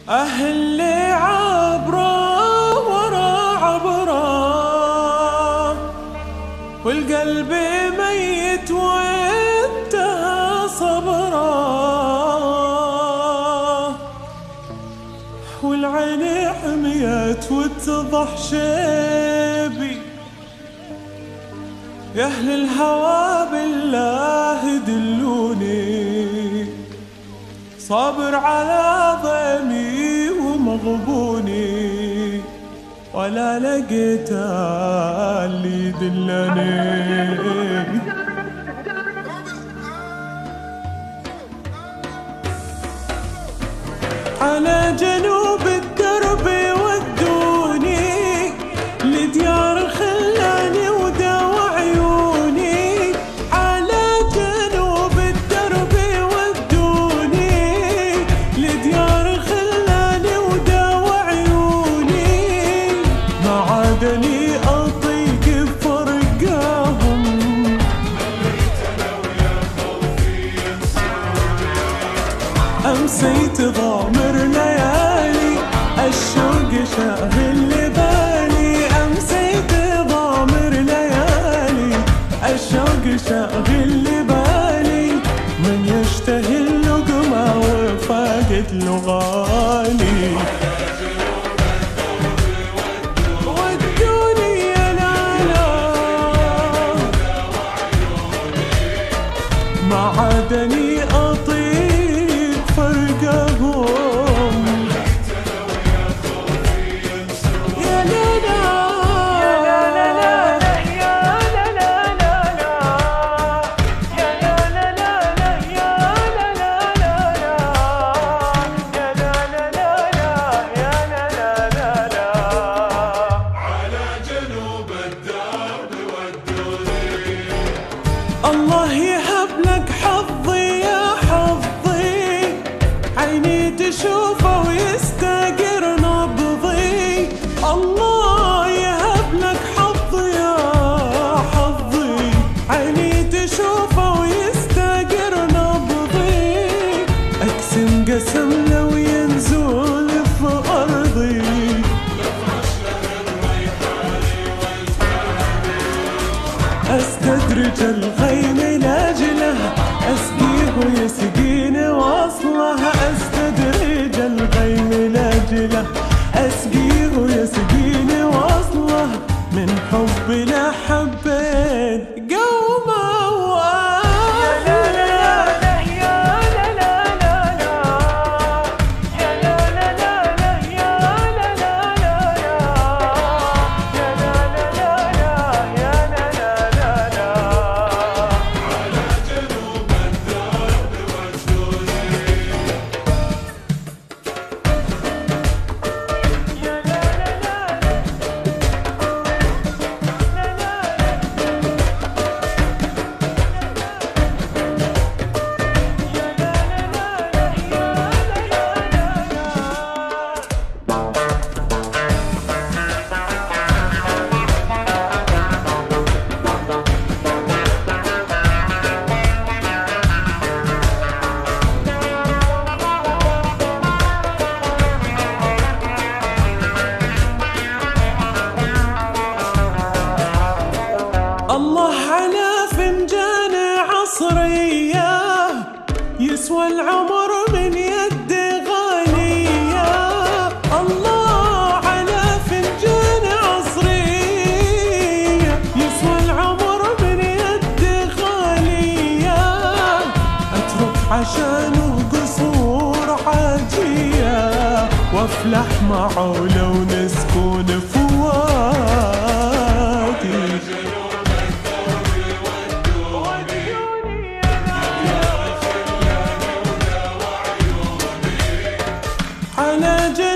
أهل عبره ورا عبره، والقلب ميت وانتهى صبره، والعين حميت واتضح شيبي. يا أهل الهوى بالله دلوني، صابر على ضيمي ومغبوني، ولا لقيت اللي يدلني. على جنوب الدرب ودوني، لديار خلاني وداوى عيوني. على جنوب الدرب ودوني، لديار خلاني وداوى عيوني. ما عادني أطيق فرقاهم، أمسيت ضامر ليالي الشوق شاغل بالي. أمسيت ضامر ليالي الشوق شاغل بالي، من يشتهي اللقمة وفاقد له غالي. ودوني يا لالا، ما عادني أطيق فرقهم. يا لالا يا لالا يا لالا يا لالا يا لالا يا لالا. على جنوب الدرب ودوني. الله يهب لك حظي يا حظي، عيني تشوفه ويستقر نبضي. الله يهب لك حظي يا حظي، عيني تشوفه ويستقر نبضي. أقسم قسم لو ينزل في أرضي، أستدرج الغيم لأجله، أسقيه ويسقيني واصله. أستدرج الغيم لأجله، أسقيه ويسقيني واصله. من حب لحبين قومه الله على فنجان عصرية، يسوى العمر من يد غالية. الله على فنجان عصرية، يسوى العمر من يد غالية. أترك عشانه قصور عاجية، وافلح معه لو نسكن فوادي. على